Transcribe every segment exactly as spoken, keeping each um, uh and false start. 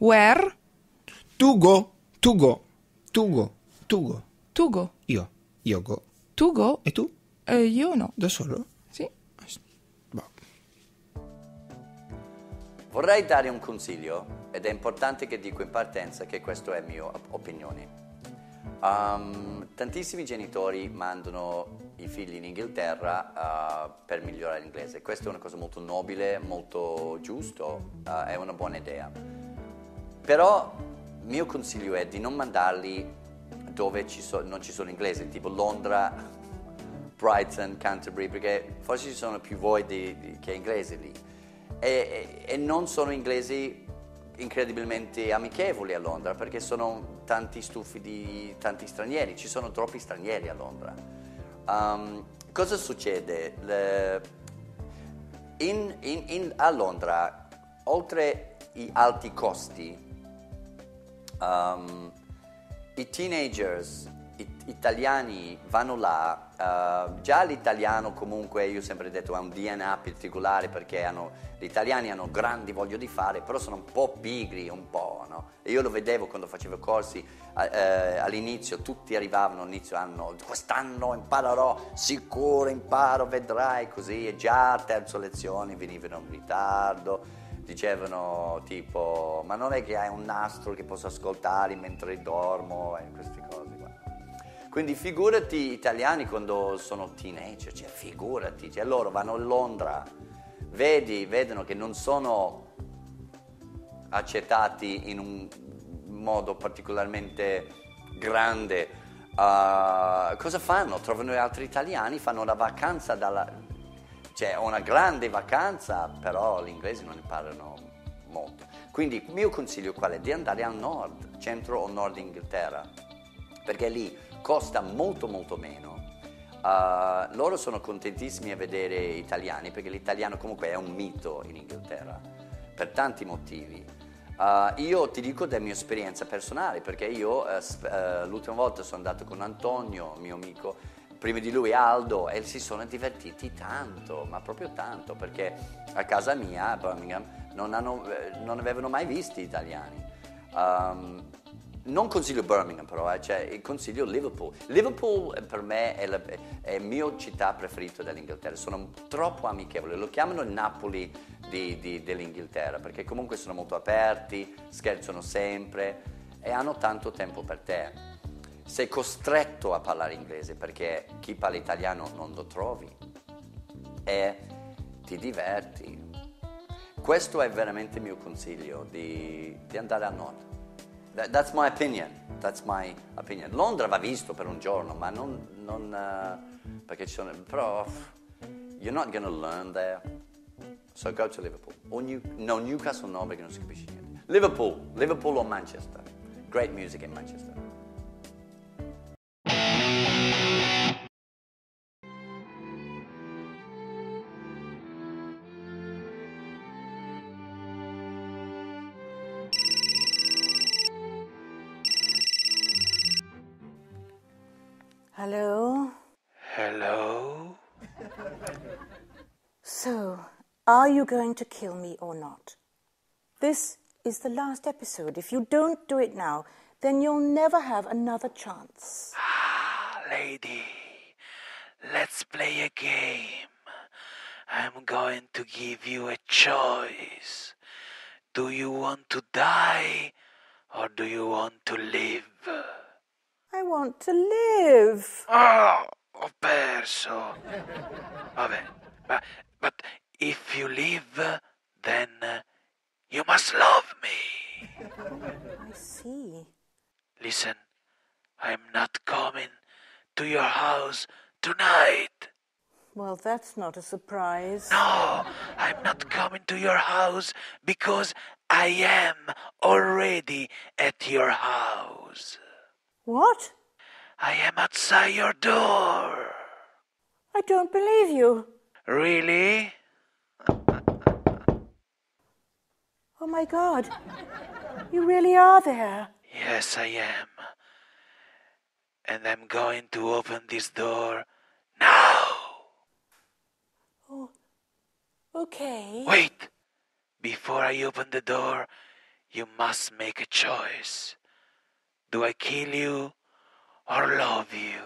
Where? Tu go, tu go, tu go, tu go. Tu go. Io, io go. Tu go? E tu? Eh, io no. Da solo? Sì. Boh. Vorrei dare un consiglio, ed è importante che dico in partenza che questo è mio opinione. Um, tantissimi genitori mandano i figli in Inghilterra uh, per migliorare l'inglese. Questa è una cosa molto nobile, molto giusto, uh, è una buona idea. Però il mio consiglio è di non mandarli dove ci so, non ci sono inglesi, tipo Londra, Brighton, Canterbury, perché forse ci sono più voi di, di, che inglesi lì. E, e, e non sono inglesi incredibilmente amichevoli a Londra, perché sono tanti stufi di tanti stranieri, ci sono troppi stranieri a Londra. Um, cosa succede? Le, in, in, in, a Londra, oltre gli alti costi, um, i teenagers i, italiani vanno là, uh, già l'italiano comunque, io ho sempre detto, ha un D N A particolare, perché hanno, gli italiani hanno grandi voglia di fare, però sono un po' pigri, un po', no? E io lo vedevo quando facevo corsi, uh, uh, all'inizio tutti arrivavano all'inizio anno, quest'anno imparerò, sicuro imparo, vedrai, così, e già a terza lezione venivano in ritardo. Dicevano tipo, ma non è che hai un nastro che posso ascoltare mentre dormo e queste cose qua. Quindi figurati italiani quando sono teenager, cioè figurati, cioè loro vanno a Londra, vedi, vedono che non sono accettati in un modo particolarmente grande. Uh, cosa fanno? Trovano gli altri italiani, fanno la vacanza dalla... C'è una grande vacanza, però gli inglesi non imparano molto. Quindi il mio consiglio qual è? Di andare al nord, centro o nord Inghilterra, perché lì costa molto molto meno. Uh, loro sono contentissimi a vedere italiani, perché l'italiano comunque è un mito in Inghilterra, per tanti motivi. Uh, io ti dico della mia esperienza personale, perché io uh, uh, l'ultima volta sono andato con Antonio, mio amico, prima di lui Aldo, e si sono divertiti tanto, ma proprio tanto, perché a casa mia, a Birmingham, non, hanno, non avevano mai visto italiani. Um, non consiglio Birmingham però, eh, cioè consiglio Liverpool. Liverpool per me è la, è la mia città preferita dell'Inghilterra, sono troppo amichevoli, lo chiamano il Napoli di, di, dell'Inghilterra, perché comunque sono molto aperti, scherzano sempre e hanno tanto tempo per te. Sei costretto a parlare inglese, perché chi parla italiano non lo trovi e ti diverti. Questo è veramente il mio consiglio, di, di andare al nord. That, that's my opinion, that's my opinion. Londra va visto per un giorno, ma non, non uh, perché ci sono, però you're not going to learn there, so go to Liverpool. O New, no, Newcastle no, perché non si capisce niente. Liverpool, Liverpool o Manchester, great music in Manchester. Hello? Hello? So, are you going to kill me or not? This is the last episode. If you don't do it now, then you'll never have another chance. Ah, lady, let's play a game. I'm going to give you a choice. Do you want to die or do you want to live? I want to live. Oh, ho perso. Vabbè, but, but if you live, then uh, you must love me. I see. Listen, I'm not coming to your house tonight. Well, that's not a surprise. No, I'm not coming to your house because I am already at your house. What? I am outside your door. I don't believe you. Really? Oh my God. You really are there. Yes, I am. And I'm going to open this door now. Oh, okay. Wait! Before I open the door, you must make a choice. Do I kill you or love you?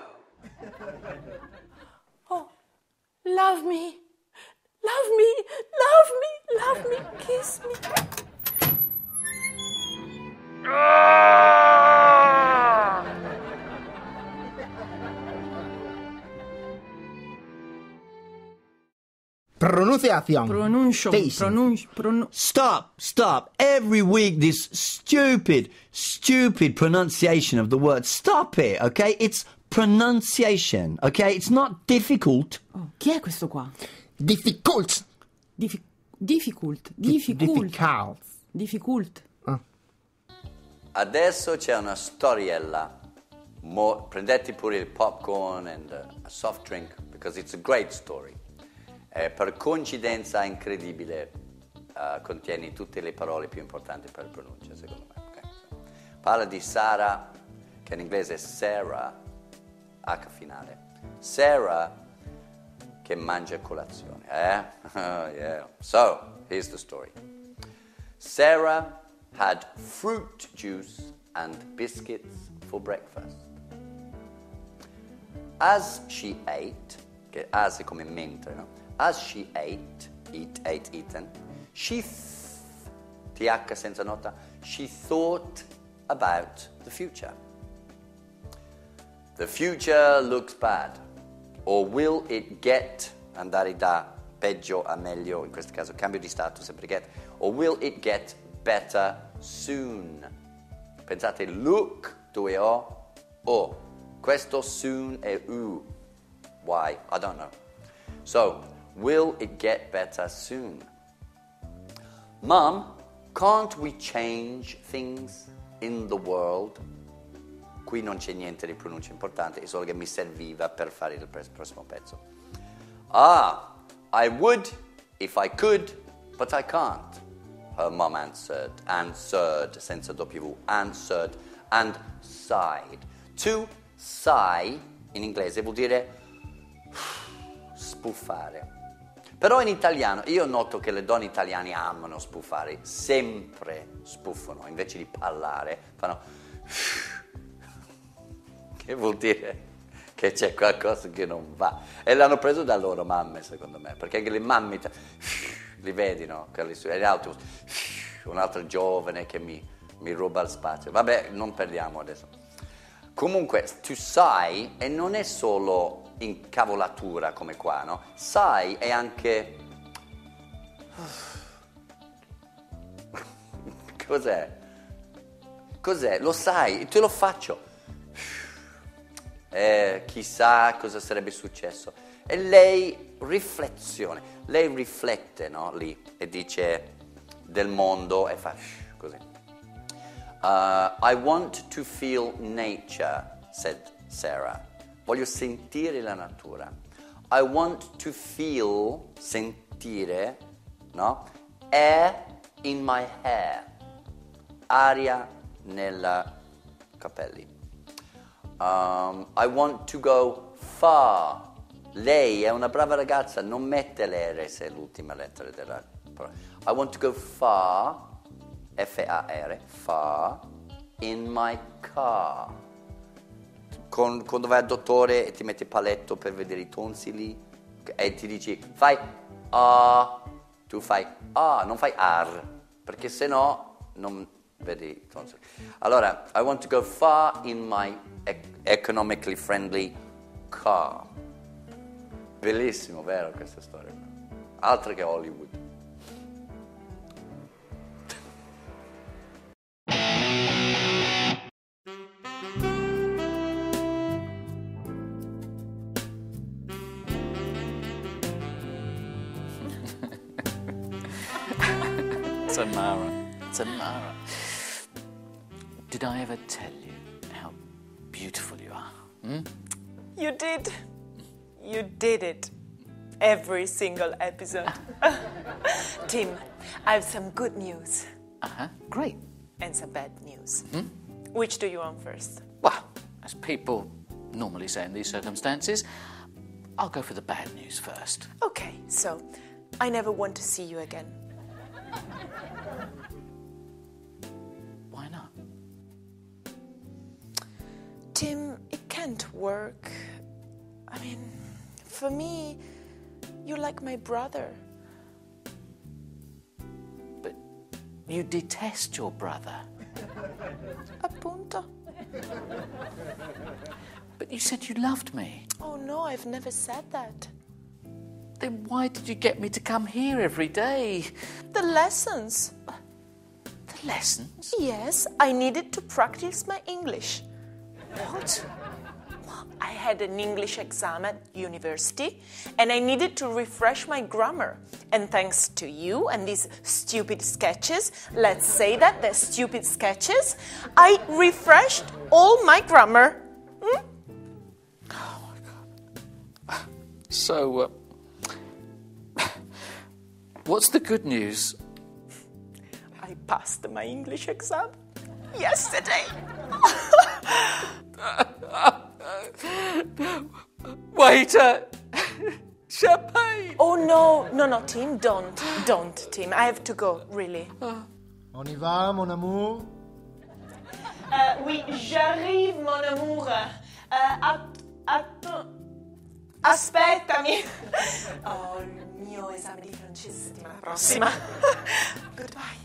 Oh, love me. Love me. Love me. Love me. Kiss me. Pronunciación. Pronuncio, Tasting. pronuncio, pronun- Stop, stop. Every week this stupid, stupid pronunciation of the word. Stop it, okay? It's pronunciation, okay? It's not difficult. Oh, chi è questo qua? Difficult. Diffi- difficult, difficult, Difficult. difficult. Adesso c'è una storiella. Mo- prendete pure il popcorn and a soft drink because it's a great story. Eh, per coincidenza incredibile uh, contiene tutte le parole più importanti per la pronuncia, secondo me. Okay. So, parla di Sara, che in inglese è Sarah, H finale. Sarah che mangia colazione. Eh? Oh, yeah. So, here's the story. Sarah had fruit juice and biscuits for breakfast. As she ate, che as è come mentre, no? As she ate, eat, ate, eaten, she, th- th senza nota, she thought about the future. The future looks bad. Or will it get, andare da peggio a meglio, in questo caso cambio di stato, sempre get, or will it get better soon? Pensate, look, due o, o. Questo soon è u. Why? I don't know. So, will it get better soon? Mom, can't we change things in the world? Qui non c'è niente di pronuncia importante, è solo che mi serviva per fare il prossimo pezzo. Ah, I would if I could, but I can't. Her mom answered, answered, senza W, answered, and sighed. To sigh, in inglese, vuol dire sbuffare. Però in italiano, io noto che le donne italiane amano sbuffare, sempre sbuffano, invece di parlare, fanno... Che vuol dire che c'è qualcosa che non va. E l'hanno preso da loro mamme, secondo me, perché anche le mamme li vedi, no? È l'autobus, un altro giovane che mi, mi ruba il spazio. Vabbè, non perdiamo adesso. Comunque, to sigh, e non è solo incavolatura come qua, no? Sigh è anche... Cos'è? Cos'è? Lo sai, te lo faccio. Eh, chissà cosa sarebbe successo. E lei riflessione, lei riflette, no? Lì, e dice del mondo e fa così. Uh, I want to feel nature, said Sarah. Voglio sentire la natura. I want to feel, sentire, no? Air in my hair. Aria nei capelli. Um, I want to go far. Lei è una brava ragazza, non mette l'R se è l'ultima lettera della parola. I want to go far, F A R, far, in my car. Con, quando vai al dottore e ti metti il paletto per vedere i tonsili e ti dici fai A, tu fai A, non fai ar, perché se no non vedi i tonsili. Allora, I want to go far in my economically friendly car. Bellissimo, vero questa storia? Altro che Hollywood. Tamara, Tamara, did I ever tell you how beautiful you are? Hmm? You did. You did it. Every single episode. Tim, I have some good news. Uh-huh, great. And some bad news. Hmm? Which do you want first? Well, as people normally say in these circumstances, I'll go for the bad news first. Okay, so I never want to see you again. work. I mean, for me, you're like my brother. But you detest your brother. Appunto. But you said you loved me. Oh no, I've never said that. Then why did you get me to come here every day? The lessons. The lessons? Yes, I needed to practice my English. What? I had an English exam at university and I needed to refresh my grammar. And thanks to you and these stupid sketches, let's say that they're stupid sketches, I refreshed all my grammar. Hmm? Oh my God. So, uh, what's the good news? I passed my English exam yesterday. Waiter! Champagne! Oh no, no, no, Tim, don't, don't, Tim. I have to go, really. On y va, mon amour? Uh, oui, j'arrive, mon amour. Uh, att, att, aspettami. Oh, il mio esame di francese settimana prossima. Goodbye.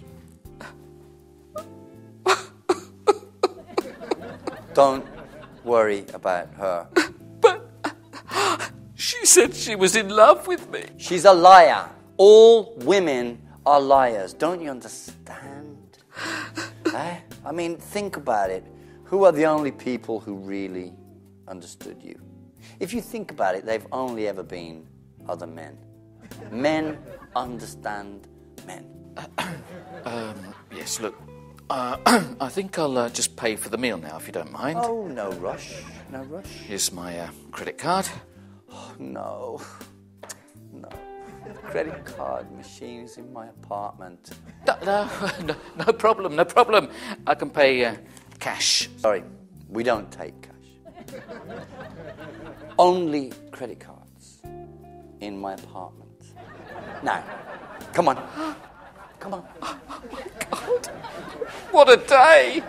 Don't worry about her. But she said she was in love with me. She's a liar. All women are liars. Don't you understand? eh? I mean, think about it. Who are the only people who really understood you? If you think about it, they've only ever been other men. Men understand men. um, yes, look, uh, I think I'll uh, just pay for the meal now, if you don't mind. Oh, no rush. No rush. Here's my uh, credit card. Oh, no. No. Credit card machines in my apartment. No, no, no, no problem, no problem. I can pay uh, cash. Sorry, we don't take cash. Only credit cards in my apartment. Now, come on. Come on. Oh, my God. What a day!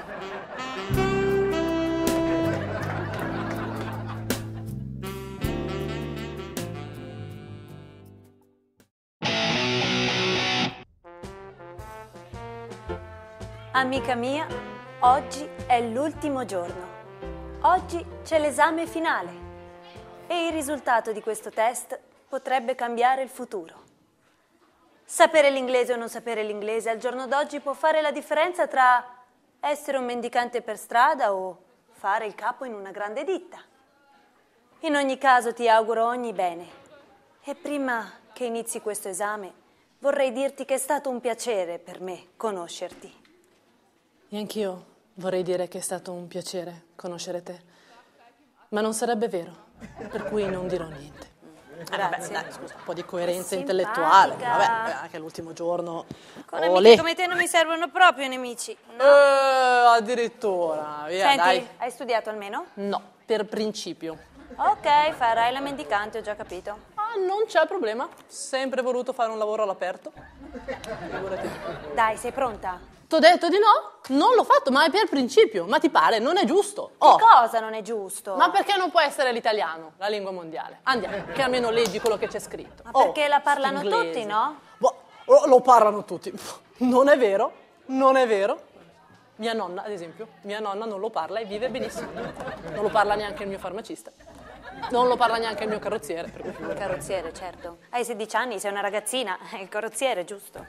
Amica mia, oggi è l'ultimo giorno. Oggi c'è l'esame finale e il risultato di questo test potrebbe cambiare il futuro. Sapere l'inglese o non sapere l'inglese al giorno d'oggi può fare la differenza tra essere un mendicante per strada o fare il capo in una grande ditta. In ogni caso ti auguro ogni bene e prima che inizi questo esame vorrei dirti che è stato un piacere per me conoscerti. E anch'io vorrei dire che è stato un piacere conoscere te, ma non sarebbe vero, per cui non dirò niente. Grazie. Eh, vabbè, dai, scusa, un po' di coerenza Simpatica. intellettuale. Vabbè, anche l'ultimo giorno. Con Olè. amiche come te non mi servono proprio nemici. No. Eh, addirittura. Via, Senti, dai. hai studiato almeno? No, per principio. Ok, farai la mendicante, ho già capito. Ah, non c'è problema. Sempre voluto fare un lavoro all'aperto. Figurati. Dai, sei pronta? T'ho detto di no? Non l'ho fatto, ma è per principio. Ma ti pare? Non è giusto. Oh. Che cosa non è giusto? Ma perché non può essere l'italiano, la lingua mondiale? Andiamo, che almeno leggi quello che c'è scritto. Ma perché Oh, la parlano inglese. tutti, no? Boh, oh, lo parlano tutti. Non è vero, non è vero. Mia nonna, ad esempio, mia nonna non lo parla e vive benissimo. Non lo parla neanche il mio farmacista. Non lo parla neanche il mio carrozziere. Per cui Il carrozziere, certo. Hai sedici anni, sei una ragazzina. È il carrozziere, giusto?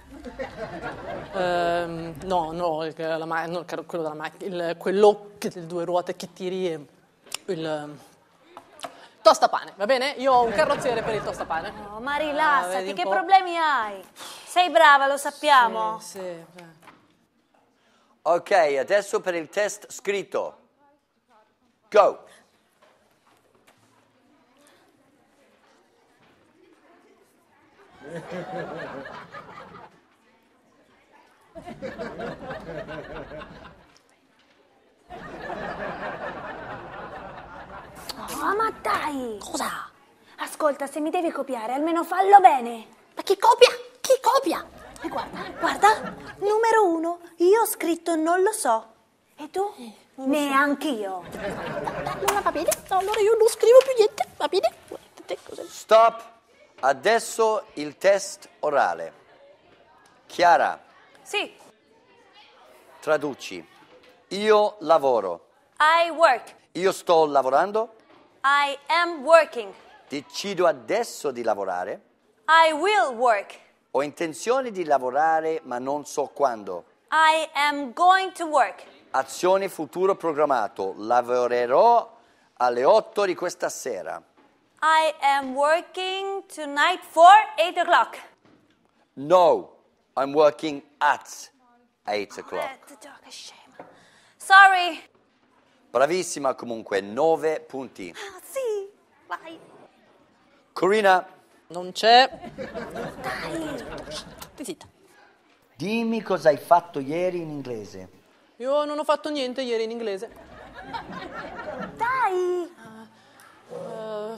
Ehm, no, no, il, la, ma- no, il car- quello della macchina, il- quello che delle due ruote che tiri è il ehm, tostapane, va bene? Io ho un carrozziere per il tostapane. Oh, ma Ah, rilassati, vedi un che po'? problemi hai? Sei brava, lo sappiamo. Sì, sì, beh. Ok, adesso per il test scritto. Go. Oh, ma dai! Cosa? Ascolta, se mi devi copiare, almeno fallo bene. Ma chi copia? Chi copia? E guarda, guarda, numero uno, io ho scritto non lo so. E tu? Neanch'io. Allora va bene, allora io non scrivo più niente, va bene? Stop! Adesso il test orale. Chiara, Sì. traduci. Io lavoro. I work. Io sto lavorando. I am working. Decido adesso di lavorare. I will work. Ho intenzione di lavorare, ma non so quando. I am going to work. Azione futuro programmato. Lavorerò alle otto di questa sera. I am working tonight for eight o'clock. No, I'm working at eight o'clock. Sorry. Bravissima comunque, nove punti. Ah, sì, vai. Corina. Non c'è. Dai. Zitta. Dimmi cosa hai fatto ieri in inglese. Io non ho fatto niente ieri in inglese. Dai. Uh,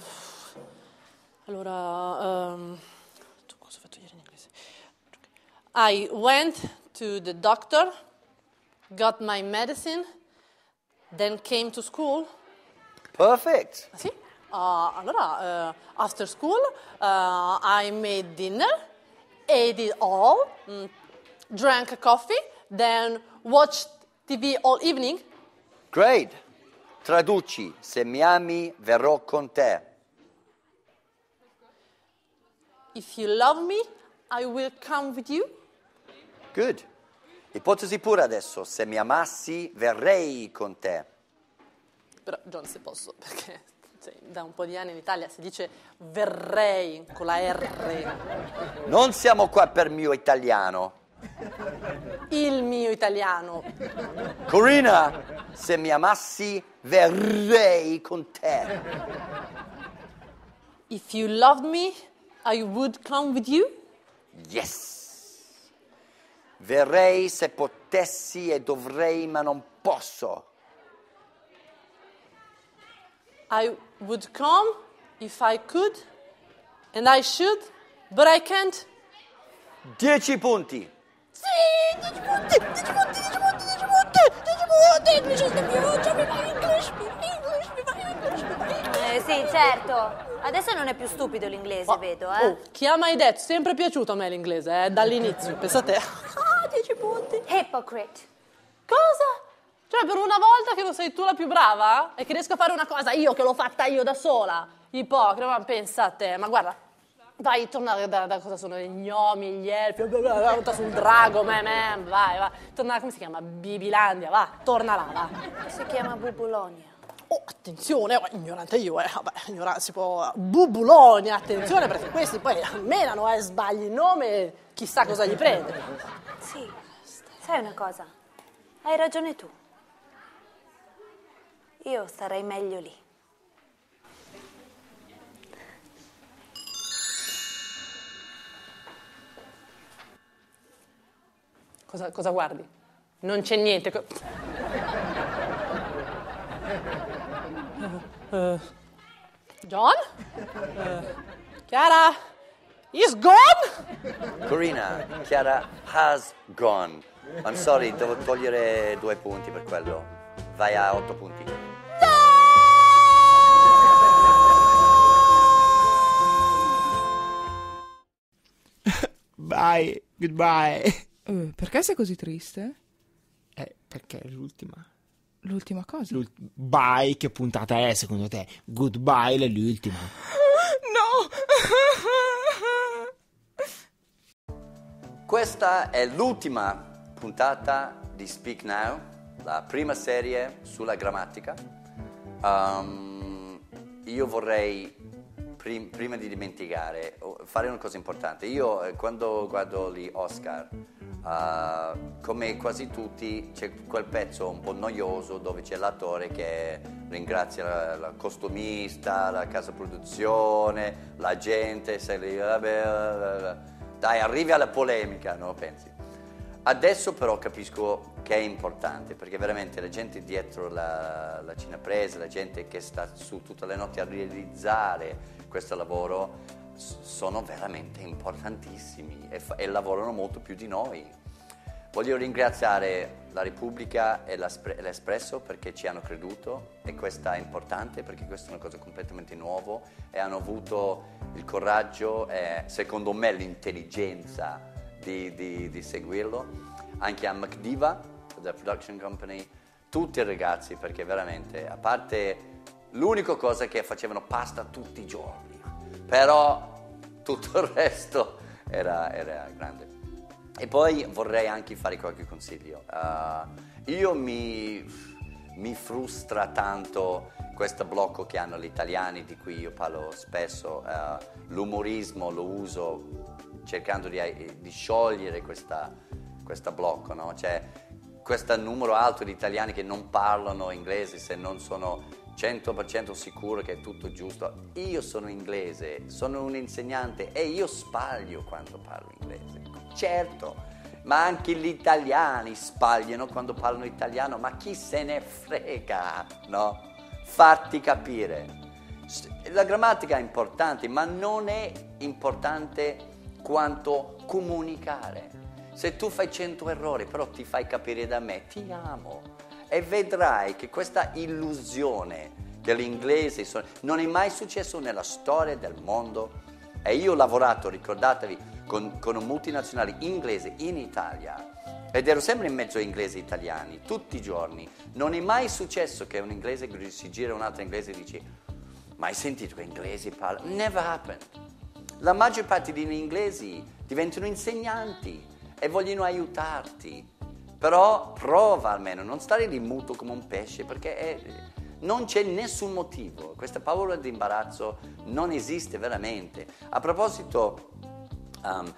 allora, um, cosa ho fatto ieri in inglese? I went to the doctor, got my medicine, then came to school. Perfect. Sì. Uh, allora, uh, after school, uh, I made dinner, ate it all, mm, drank coffee, then watched T V all evening. Great. Traduci. Se mi ami, verrò con te. If you love me, I will come with you. Good. Ipotesi pura adesso. Se mi amassi, verrei con te. Però, John, se posso, perché cioè, da un po' di anni in Italia si dice verrei con la R. Non siamo qua per mio italiano. Il mio italiano. Corina, se mi amassi, verrei con te. If you loved me, I would come with you. Yes. Verrei se potessi e dovrei, ma non posso. I would come if I could, and I should, but I can't. Dieci punti. Sì, dieci punti, dieci punti, dieci punti, dieci punti, dieci punti, English is the future, mi va English, mi va English, mi va English, mi va English. Eh sì, certo. Adesso non è più stupido l'inglese, Oh, vedo, eh. Oh, chi ha mai detto? Sempre piaciuto a me l'inglese, eh, dall'inizio, pensa te. Ah, dieci punti. Hypocrite. Cosa? Cioè, per una volta che non sei tu la più brava e che riesco a fare una cosa io che l'ho fatta io da sola, ipocrita, ma pensa a te, ma guarda, vai, torna da, da cosa sono gli gnomi, gli elfi, bla sul drago, me, me, vai, vai, torna, come si chiama? Bibilandia, va, torna là, va. Si chiama Bubulonia. Oh, attenzione, oh, ignorante io, eh, vabbè, ignorante, si può... Bubulonia, attenzione, perché questi poi menano, eh, sbagli il nome, chissà cosa gli prende. Sì, sai una cosa? Hai ragione tu. Io starei meglio lì. Cosa, cosa guardi? Non c'è niente. Co- uh, John? Uh, Chiara? He's gone? Corina, Chiara has gone. I'm sorry, devo togliere due punti per quello. Vai a otto punti. Bye, goodbye. Eh, perché sei così triste? Eh, perché è l'ultima. L'ultima cosa? L'ult- bye, che puntata è secondo te? Goodbye è l'ultima. No! Questa è l'ultima puntata di Speak Now, la prima serie sulla grammatica. Um, io vorrei, prim- prima di dimenticare, fare una cosa importante. Io eh, quando guardo gli Oscar, uh, come quasi tutti, c'è quel pezzo un po' noioso dove c'è l'attore che ringrazia la, la costumista, la casa produzione, la gente, se li, vabbè, dai, arrivi alla polemica, no? Pensi. Adesso però capisco che è importante, perché veramente la gente dietro la, la cinepresa, la gente che sta su tutte le notti a realizzare questo lavoro, sono veramente importantissimi e, fa- e lavorano molto più di noi. Voglio ringraziare la Repubblica e l'Espre- l'Espresso perché ci hanno creduto e questo è importante perché questa è una cosa completamente nuova e hanno avuto il coraggio e secondo me l'intelligenza di, di, di seguirlo. Anche a McDiva, la production company, tutti i ragazzi perché veramente, a parte l'unica cosa che facevano pasta tutti i giorni, però tutto il resto era, era grande. E poi vorrei anche fare qualche consiglio. Uh, io mi, mi frustra tanto questo blocco che hanno gli italiani, di cui io parlo spesso. Uh, l'umorismo lo uso cercando di, di sciogliere questa, questo blocco, no? Cioè, questo numero alto di italiani che non parlano inglese se non sono cento per cento sicuro che è tutto giusto. Io sono inglese, sono un insegnante e io sbaglio quando parlo inglese. Certo, ma anche gli italiani sbagliano quando parlano italiano, ma chi se ne frega, no? Farti capire. La grammatica è importante, ma non è importante quanto comunicare. Se tu fai cento errori, però ti fai capire da me, ti amo. E vedrai che questa illusione che l'inglese sono, non è mai successo nella storia del mondo. E io ho lavorato, ricordatevi, con, con un multinazionale inglese in Italia ed ero sempre in mezzo a inglesi italiani, tutti i giorni. Non è mai successo che un inglese si gira un altro inglese e dice ma hai sentito che inglesi parlano? Never happened. La maggior parte degli inglesi diventano insegnanti e vogliono aiutarti. Però prova almeno, non stare lì muto come un pesce, perché è, non c'è nessun motivo. Questa paura di imbarazzo non esiste veramente. A proposito, um,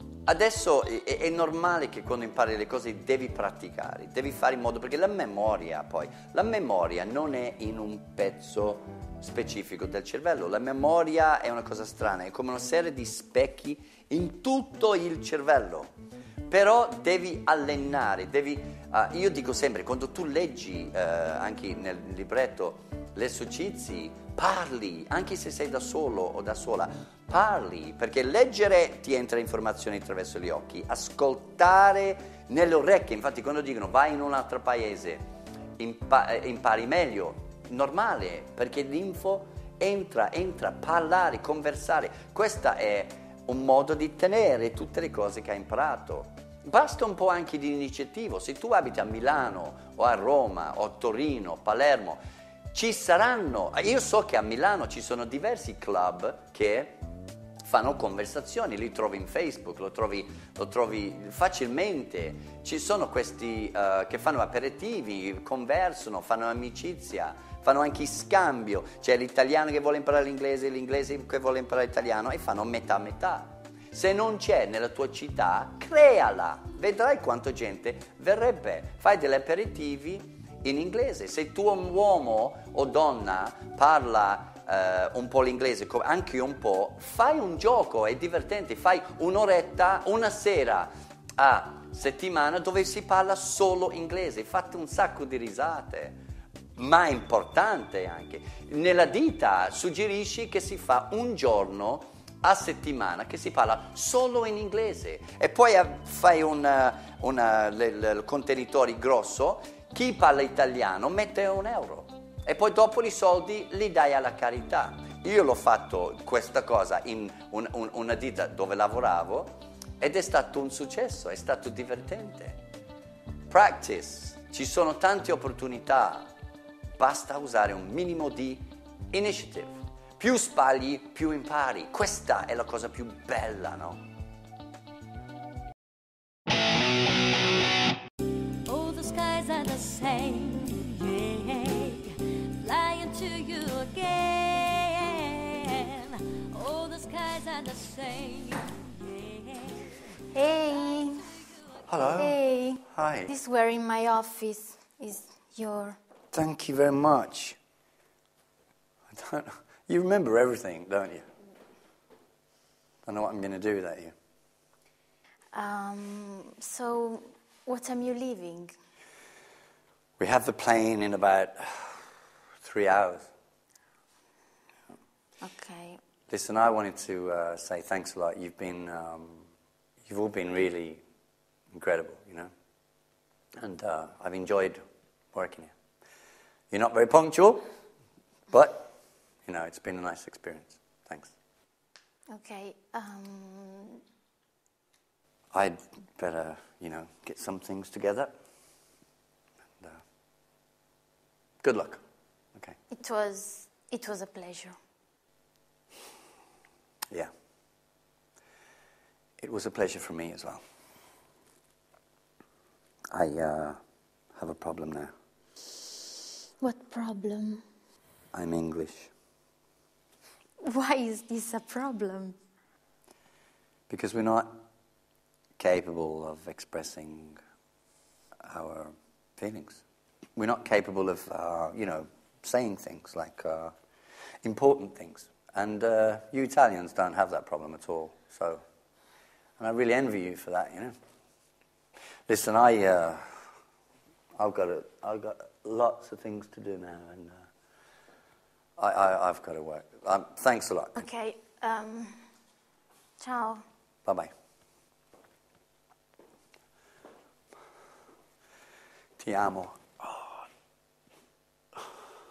adesso è, è normale che quando impari le cose devi praticare, devi fare in modo, perché la memoria poi, la memoria non è in un pezzo specifico del cervello, la memoria è una cosa strana, è come una serie di specchi in tutto il cervello. Però devi allenare, devi, uh, io dico sempre, quando tu leggi uh, anche nel libretto gli esercizi, parli, anche se sei da solo o da sola, parli, perché leggere ti entra informazioni attraverso gli occhi, ascoltare nelle orecchie, infatti quando dicono vai in un altro paese, impa- impari meglio, normale, perché l'info entra, entra, parlare, conversare, questo è un modo di tenere tutte le cose che hai imparato. Basta un po' anche di iniziativa. Se tu abiti a Milano o a Roma o a Torino, Palermo, ci saranno, io so che a Milano ci sono diversi club che fanno conversazioni, li trovi in Facebook, lo trovi, lo trovi facilmente, ci sono questi uh, che fanno aperitivi, conversano, fanno amicizia, fanno anche scambio, c'è l'italiano che vuole imparare l'inglese, l'inglese che vuole imparare l'italiano e fanno metà metà. Se non c'è nella tua città, creala, vedrai quanta gente verrebbe, fai degli aperitivi in inglese. Se tu un uomo o donna parla uh, un po' l'inglese, anche un po', fai un gioco, è divertente, fai un'oretta, una sera a settimana dove si parla solo inglese, fate un sacco di risate. Ma è importante anche, nella ditta suggerisci che si fa un giorno a settimana che si parla solo in inglese e poi fai un contenitore grosso, chi parla italiano mette un euro e poi dopo i soldi li dai alla carità. Io l'ho fatto questa cosa in un, un, una ditta dove lavoravo ed è stato un successo, è stato divertente. Practice, ci sono tante opportunità, basta usare un minimo di initiative. Più sbagli, più impari. Questa è la cosa più bella, no? Oh, the skies are the same, yeah, flying to you again. Oh, the skies are the same, yeah. Hey. Hello. Hey. Hi. This where in my office is your... Thank you very much. I don't know. You remember everything, don't you? I know what I'm going to do without you. Um, so, what time you leaving? We have the plane in about three hours. Okay. Listen, I wanted to uh, say thanks a lot. You've been, um, you've all been really incredible, you know. And uh, I've enjoyed working here. You're not very punctual, but, you know, it's been a nice experience. Thanks. Okay, um... I'd better, you know, get some things together. And, uh, good luck. Okay. It was... it was a pleasure. Yeah. It was a pleasure for me as well. I uh, have a problem now. What problem? I'm English. Why is this a problem? Because we're not capable of expressing our feelings. We're not capable of, uh, you know, saying things like uh, important things. And uh, you Italians don't have that problem at all. So, and I really envy you for that, you know. Listen, I, uh, I've got a, I've got lots of things to do now, and uh, I, I, I've got to work. Um, thanks a lot. Okay, um... ciao. Bye-bye. Ti amo. Oh.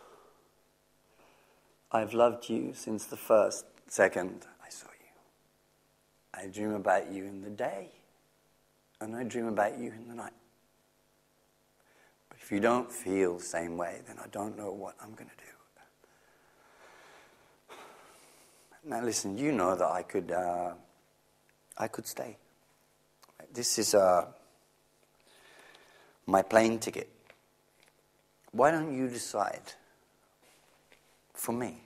I've loved you since the first second I saw you. I dream about you in the day, and I dream about you in the night. But if you don't feel the same way, then I don't know what I'm going to do. Now listen, you know that I could, uh, I could stay. This is uh, my plane ticket. Why don't you decide for me?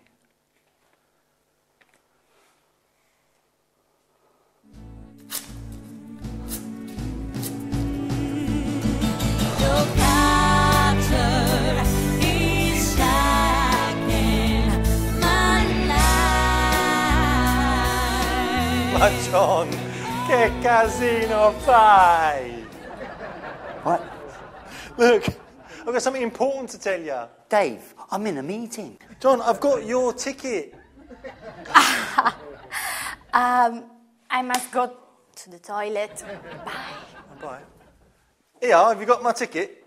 Ma John, che casino fai? What? Look, I've got something important to tell you. Dave, I'm in a meeting. John, I've got your ticket. um, I must go to the toilet. Bye. Bye. Here, have you got my ticket?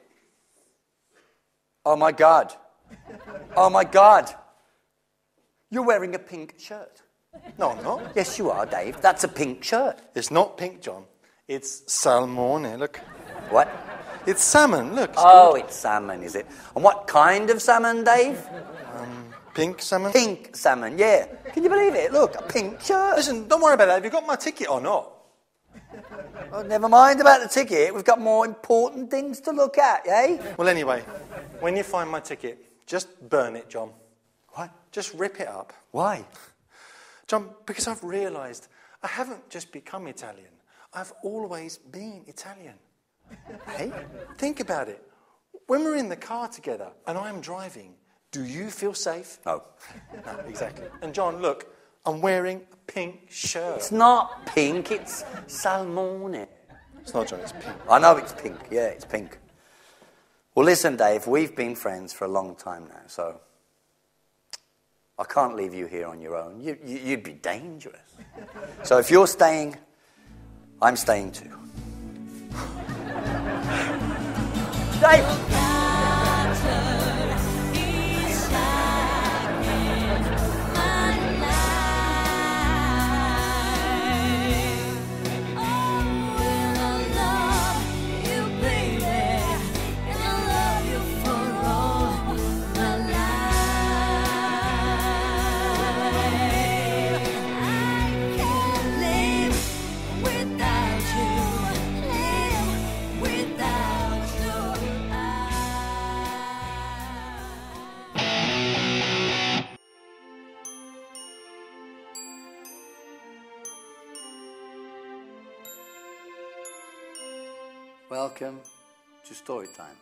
Oh my God. Oh my God. You're wearing a pink shirt. No, I'm not. Yes, you are, Dave. That's a pink shirt. It's not pink, John. It's salmone, look. What? It's salmon, look. It's Oh, good. it's salmon, is it? And what kind of salmon, Dave? Um, pink salmon? Pink salmon, yeah. Can you believe it? Look, a pink shirt. Listen, don't worry about that. Have you got my ticket or not? Oh, never mind about the ticket. We've got more important things to look at, eh? Well, anyway, when you find my ticket, just burn it, John. What? Just rip it up. Why? John, because I've realised I haven't just become Italian. I've always been Italian. Hey, think about it. When we're in the car together and I'm driving, do you feel safe? No. No, exactly. And John, look, I'm wearing a pink shirt. It's not pink, it's salmone. It's not, John, it's pink. I know it's pink, yeah, it's pink. Well, listen, Dave, we've been friends for a long time now, so I can't leave you here on your own. You, you, you'd be dangerous. So if you're staying, I'm staying too. Dave! Welcome to story time.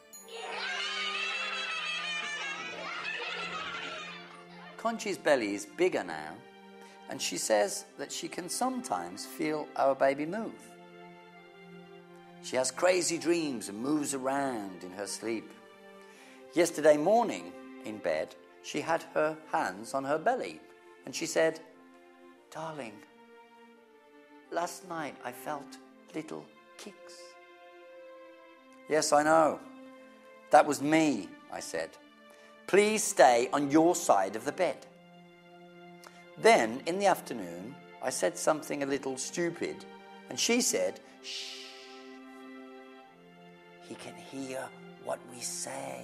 Conchi's belly is bigger now, and she says that she can sometimes feel our baby move. She has crazy dreams and moves around in her sleep. Yesterday morning, in bed, she had her hands on her belly, and she said, "Darling, last night I felt little kicks." Yes, I know. That was me, I said. Please stay on your side of the bed. Then, in the afternoon, I said something a little stupid, and she said, shh, he can hear what we say.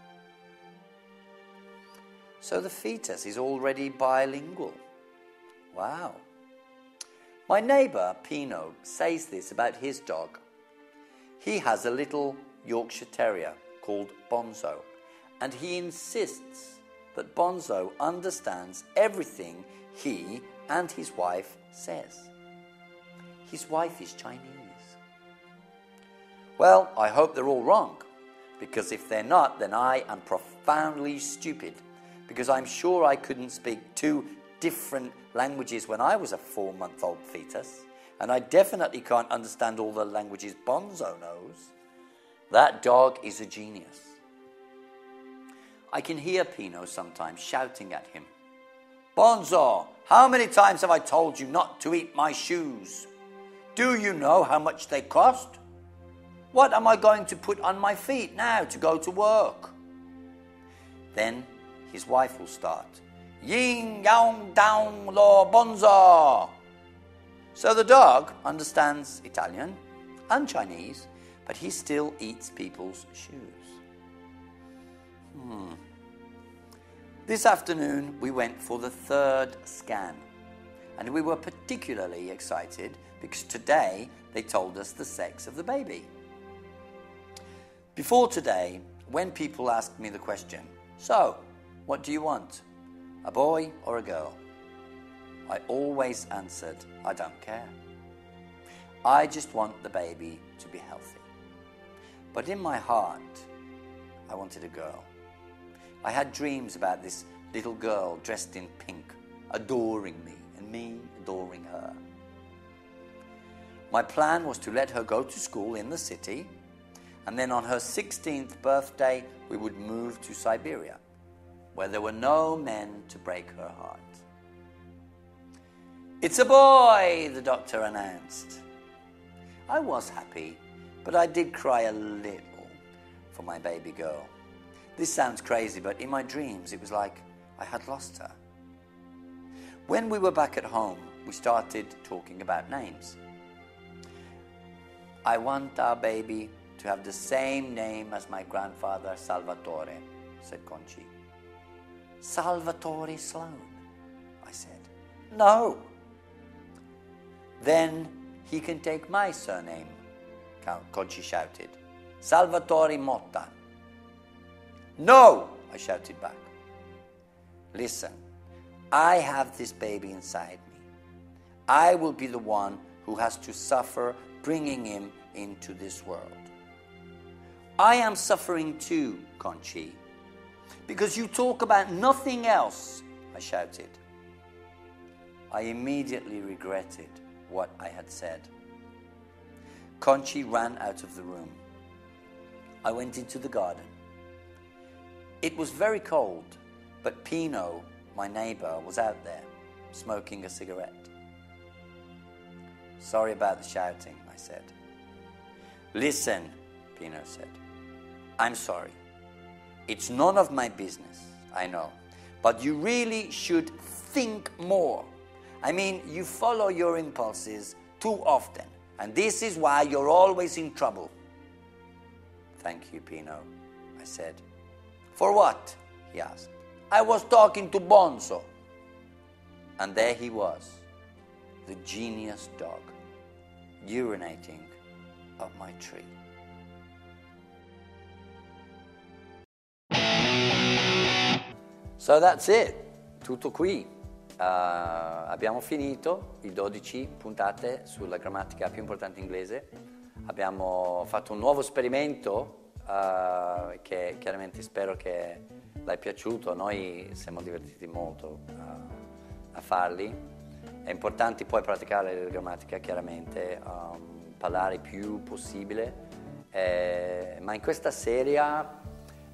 So the fetus is already bilingual. Wow. My neighbour, Pino, says this about his dog. He has a little Yorkshire Terrier called Bonzo, and he insists that Bonzo understands everything he and his wife says. His wife is Chinese. Well, I hope they're all wrong, because if they're not, then I am profoundly stupid, because I'm sure I couldn't speak two different languages when I was a four-month-old fetus, and I definitely can't understand all the languages Bonzo knows. That dog is a genius. I can hear Pino sometimes shouting at him, Bonzo, how many times have I told you not to eat my shoes? Do you know how much they cost? What am I going to put on my feet now to go to work? Then his wife will start, Ying yang down lo Bonzo. So the dog understands Italian and Chinese, but he still eats people's shoes. Hmm. This afternoon we went for the third scan, and we were particularly excited because today they told us the sex of the baby. Before today, when people asked me the question, so, what do you want? A boy or a girl? I always answered, I don't care. I just want the baby to be healthy. But in my heart, I wanted a girl. I had dreams about this little girl dressed in pink, adoring me, and me adoring her. My plan was to let her go to school in the city, and then on her sixteenth birthday, we would move to Siberia, where there were no men to break her heart. It's a boy, the doctor announced. I was happy, but I did cry a little for my baby girl. This sounds crazy, but in my dreams, it was like I had lost her. When we were back at home, we started talking about names. I want our baby to have the same name as my grandfather, Salvatore, said Conchi. Salvatore Sloan, I said. No. Then he can take my surname, Conchi shouted. Salvatore Motta. No, I shouted back. Listen, I have this baby inside me. I will be the one who has to suffer bringing him into this world. I am suffering too, Conchi, because you talk about nothing else, I shouted. I immediately regretted what I had said. Conchi ran out of the room. I went into the garden. It was very cold, but Pino, my neighbor, was out there, smoking a cigarette. Sorry about the shouting, I said. Listen, Pino said. I'm sorry. It's none of my business, I know. But you really should think more. I mean, you follow your impulses too often, and this is why you're always in trouble. Thank you, Pino, I said. For what? He asked. I was talking to Bonzo. And there he was, the genius dog, urinating up my tree. So that's it, tutto qui. Uh, abbiamo finito i dodici puntate sulla grammatica più importante inglese. Abbiamo fatto un nuovo esperimento uh, che chiaramente spero che l'hai piaciuto. Noi siamo divertiti molto uh, a farli. È importante poi praticare la grammatica, chiaramente, um, parlare il più possibile. Eh, ma in questa serie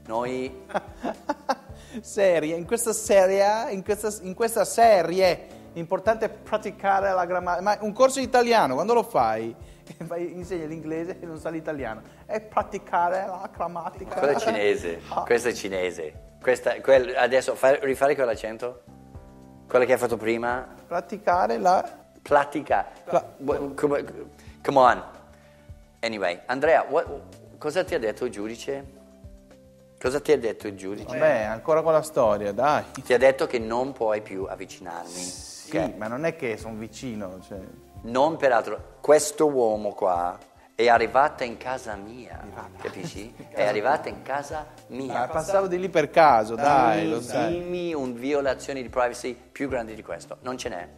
noi... serie, in questa serie, in questa, in questa serie L'importante è praticare la grammatica. Ma un corso di italiano, quando lo fai, fai insegni l'inglese e non sai l'italiano. È praticare la grammatica. Quello è cinese. Questo è cinese. Questa, quel, adesso fai, rifare quell'accento? Quello che hai fatto prima? Praticare la... Pratica. Pla- come, come on. Anyway, Andrea, what, cosa ti ha detto il giudice? Cosa ti ha detto il giudice? Vabbè, ancora con la storia, dai. Ti ha detto che non puoi più avvicinarmi. Sì, okay? Ma non è che sono vicino, cioè... Non peraltro, questo uomo qua è arrivato in casa mia, capisci? È arrivato in casa mia. Ah, passavo di lì per caso, dai, lo sai. Dimmi una violazione di privacy più grande di questo. Non ce n'è.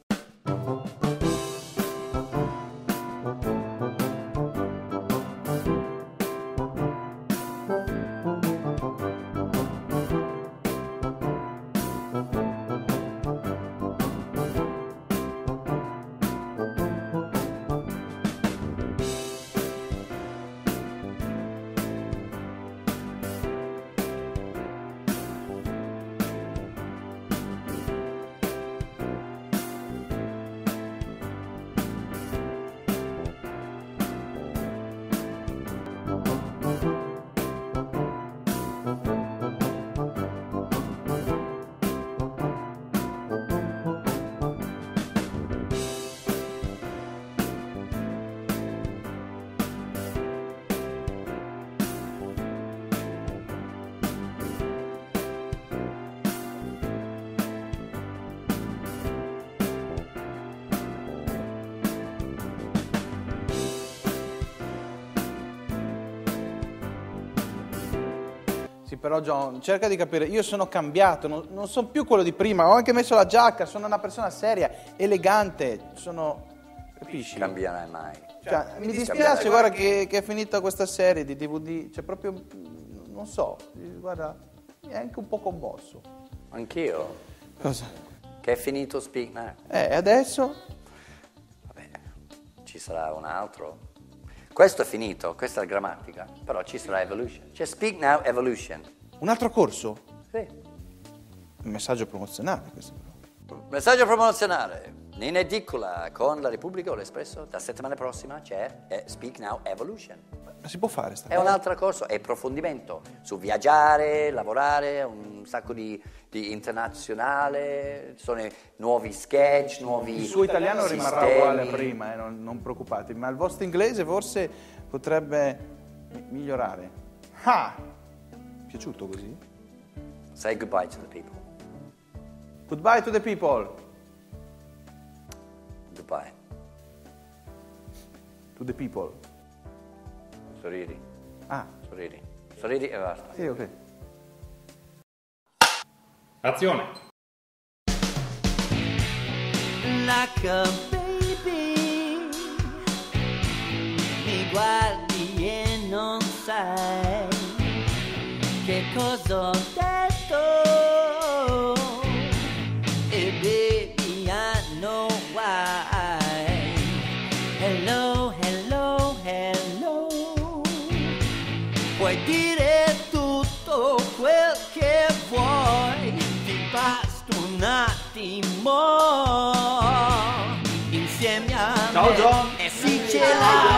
Sì, però John, cerca di capire, io sono cambiato, non, non sono più quello di prima, ho anche messo la giacca, sono una persona seria, elegante, sono... capisci? Cambierai mai. Cioè, mi dispiace, guarda, che, che è finita questa serie di D V D, cioè proprio, non so, guarda, mi è anche un po' commosso. Anch'io. Cosa? Che è finito Speak Now. Eh, e adesso? Vabbè, ci sarà un altro. Questo è finito, questa è la grammatica, però ci sarà Evolution. C'è Speak Now Evolution. Un altro corso? Sì. Un messaggio promozionale questo. Messaggio promozionale. In edicola con la Repubblica o l'Espresso, la settimana prossima c'è eh, Speak Now Evolution. Ma si può fare sta È cosa? un altro corso, è approfondimento su viaggiare, lavorare, un sacco di, di internazionale, sono nuovi sketch, nuovi Il suo italiano sistemi. rimarrà uguale a prima, eh, non, non preoccupatevi, ma il vostro inglese forse potrebbe mi- migliorare. Ah! Piaciuto così? Say goodbye to the people. Goodbye to the people. Goodbye. To the people. Sorridi. Ah. Sorridi. Sorridi e basta. Sì, ok. Azione. Like a baby, mi guardi e non sai che cosa ho detto. E baby, I know why. Hello, hello, hello. Puoi dire tutto quel che vuoi, ti basta un attimo insieme a Ciao, me. John. E sì, ce l'hai.